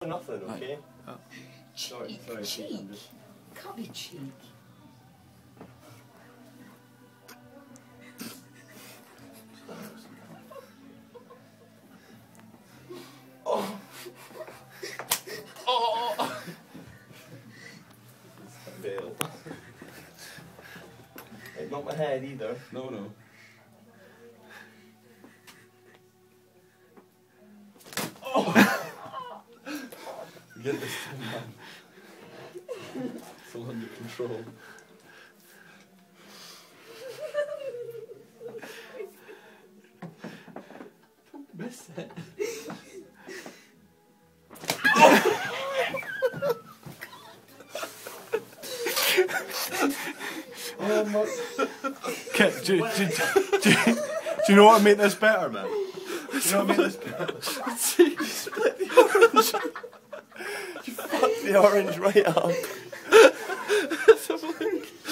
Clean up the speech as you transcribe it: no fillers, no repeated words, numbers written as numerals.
Nothing, okay? Oh. Cheek, sorry, cheek. Can't be cheek. Oh! Oh! Fail. It's not my head either. No, no. Oh! Get this thing, man. It's all under control. Don't miss it. Oh my... Okay, do you know what would make this better, man? Do you know what would make this better? You split the orange. You fucked the orange right up. Let's have a look.